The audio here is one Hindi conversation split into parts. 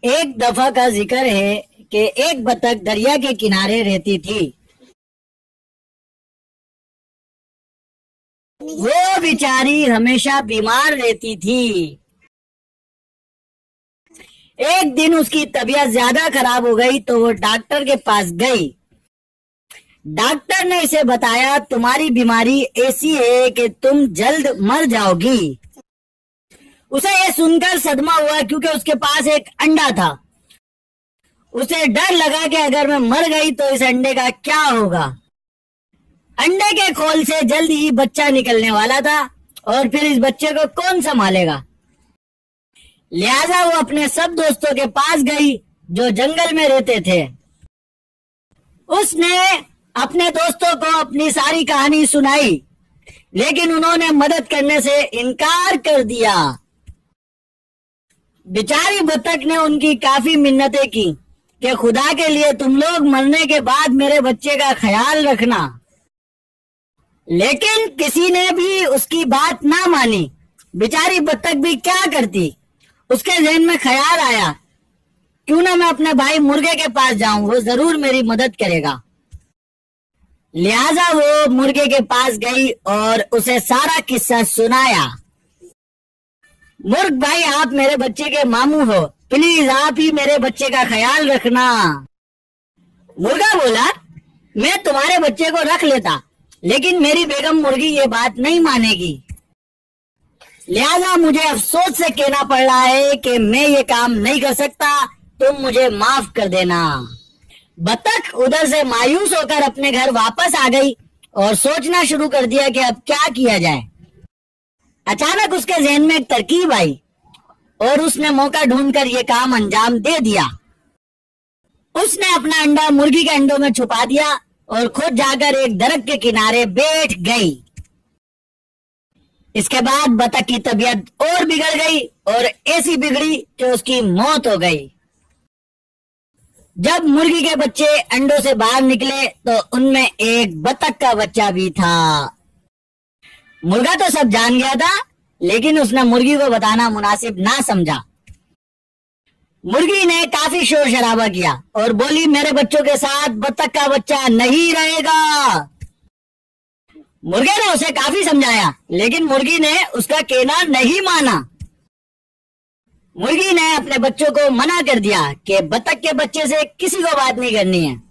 एक दफा का जिक्र है कि एक बतख दरिया के किनारे रहती थी। वो बेचारी हमेशा बीमार रहती थी। एक दिन उसकी तबीयत ज्यादा खराब हो गई तो वो डॉक्टर के पास गई। डॉक्टर ने इसे बताया, तुम्हारी बीमारी ऐसी है कि तुम जल्द मर जाओगी। उसे ये सुनकर सदमा हुआ क्योंकि उसके पास एक अंडा था। उसे डर लगा कि अगर मैं मर गई तो इस अंडे का क्या होगा। अंडे के खोल से जल्द ही बच्चा निकलने वाला था और फिर इस बच्चे को कौन संभालेगा। लिहाजा वो अपने सब दोस्तों के पास गई जो जंगल में रहते थे। उसने अपने दोस्तों को अपनी सारी कहानी सुनाई, लेकिन उन्होंने मदद करने से इनकार कर दिया। बेचारी बतख ने उनकी काफी मिन्नतें की कि खुदा के लिए तुम लोग मरने के बाद मेरे बच्चे का ख्याल रखना, लेकिन किसी ने भी उसकी बात ना मानी। बेचारी बतख भी क्या करती। उसके जहन में ख्याल आया, क्यों ना मैं अपने भाई मुर्गे के पास जाऊं, वो जरूर मेरी मदद करेगा। लिहाजा वो मुर्गे के पास गई और उसे सारा किस्सा सुनाया। मुर्ग भाई, आप मेरे बच्चे के मामू हो, प्लीज आप ही मेरे बच्चे का ख्याल रखना। मुर्गा बोला, मैं तुम्हारे बच्चे को रख लेता, लेकिन मेरी बेगम मुर्गी ये बात नहीं मानेगी। लिहाजा मुझे अफसोस से कहना पड़ रहा है कि मैं ये काम नहीं कर सकता, तुम मुझे माफ कर देना। बतख उधर से मायूस होकर अपने घर वापस आ गई और सोचना शुरू कर दिया कि अब क्या किया जाए। अचानक उसके जहन में एक तरकीब आई और उसने मौका ढूंढकर ये काम अंजाम दे दिया। उसने अपना अंडा मुर्गी के अंडों में छुपा दिया और खुद जाकर एक दरख्त के किनारे बैठ गई। इसके बाद बतख की तबीयत और बिगड़ गई और ऐसी बिगड़ी कि उसकी मौत हो गई। जब मुर्गी के बच्चे अंडों से बाहर निकले तो उनमें एक बतख का बच्चा भी था। मुर्गा तो सब जान गया था, लेकिन उसने मुर्गी को बताना मुनासिब ना समझा। मुर्गी ने काफी शोर शराबा किया और बोली, मेरे बच्चों के साथ बतख का बच्चा नहीं रहेगा। मुर्गे ने उसे काफी समझाया, लेकिन मुर्गी ने उसका कहना नहीं माना। मुर्गी ने अपने बच्चों को मना कर दिया कि बतख के बच्चे से किसी को बात नहीं करनी है।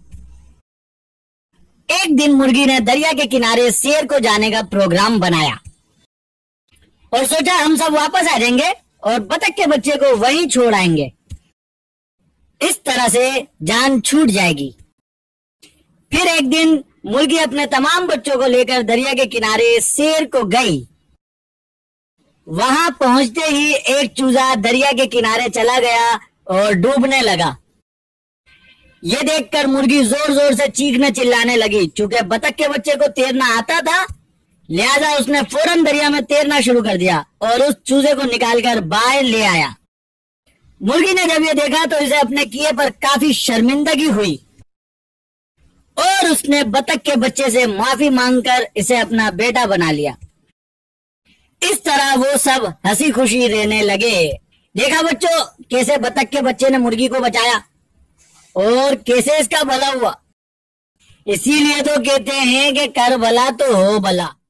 एक दिन मुर्गी ने दरिया के किनारे शेर को जाने का प्रोग्राम बनाया और सोचा हम सब वापस आ जाएंगे और बतख के बच्चे को वहीं छोड़ आएंगे। इस तरह से जान छूट जाएगी। फिर एक दिन मुर्गी अपने तमाम बच्चों को लेकर दरिया के किनारे शेर को गई। वहां पहुंचते ही एक चूजा दरिया के किनारे चला गया और डूबने लगा। ये देखकर मुर्गी जोर जोर से चीखने चिल्लाने लगी। चूंकि बतख के बच्चे को तैरना आता था, लिहाजा उसने फौरन दरिया में तैरना शुरू कर दिया और उस चूजे को निकालकर बाहर ले आया। मुर्गी ने जब ये देखा तो इसे अपने किए पर काफी शर्मिंदगी हुई और उसने बतख के बच्चे से माफी मांगकर इसे अपना बेटा बना लिया। इस तरह वो सब हंसी खुशी रहने लगे। देखा बच्चों, कैसे बतख के बच्चे ने मुर्गी को बचाया और कैसे इसका भला हुआ। इसीलिए तो कहते हैं कि कर भला तो हो भला।